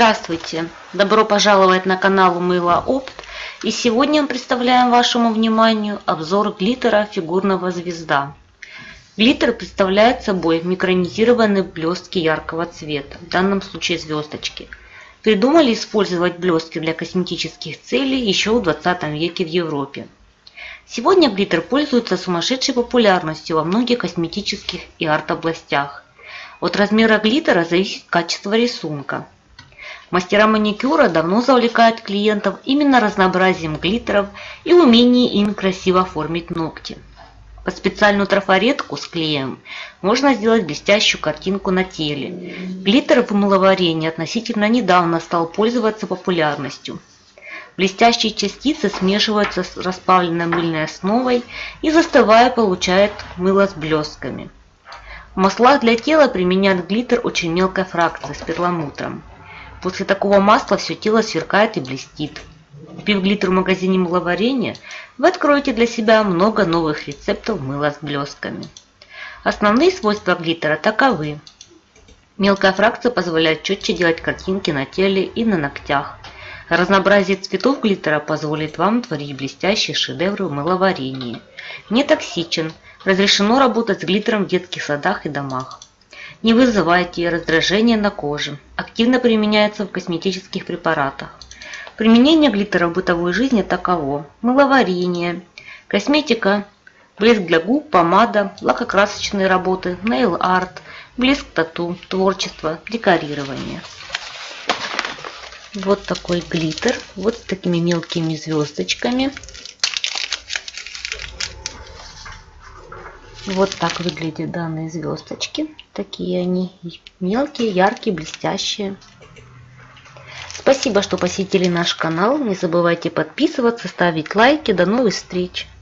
Здравствуйте! Добро пожаловать на канал Мыло Опт. И сегодня мы представляем вашему вниманию обзор глиттера фигурного звезда. Глиттер представляет собой микронизированные блестки яркого цвета, в данном случае звездочки. Придумали использовать блестки для косметических целей еще в 20 веке в Европе. Сегодня глиттер пользуется сумасшедшей популярностью во многих косметических и арт-областях. От размера глиттера зависит качество рисунка. Мастера маникюра давно завлекают клиентов именно разнообразием глиттеров и умением им красиво оформить ногти. Под специальную трафаретку с клеем можно сделать блестящую картинку на теле. Глиттер в мыловарении относительно недавно стал пользоваться популярностью. Блестящие частицы смешиваются с расплавленной мыльной основой и, застывая, получают мыло с блестками. В маслах для тела применяют глиттер очень мелкой фракции с перламутром. После такого масла все тело сверкает и блестит. Купив глиттер в магазине мыловарения, вы откроете для себя много новых рецептов мыла с блестками. Основные свойства глиттера таковы. Мелкая фракция позволяет четче делать картинки на теле и на ногтях. Разнообразие цветов глиттера позволит вам творить блестящие шедевры в мыловарении. Не токсичен. Разрешено работать с глиттером в детских садах и домах. Не вызывайте раздражения на коже. Активно применяется в косметических препаратах. Применение глиттера в бытовой жизни таково: мыловарение, косметика, блеск для губ, помада, лакокрасочные работы, нейл-арт, блеск тату, творчество, декорирование. Вот такой глиттер, вот с такими мелкими звездочками. Вот так выглядят данные звездочки. Такие они мелкие, яркие, блестящие. Спасибо, что посетили наш канал. Не забывайте подписываться, ставить лайки. До новых встреч!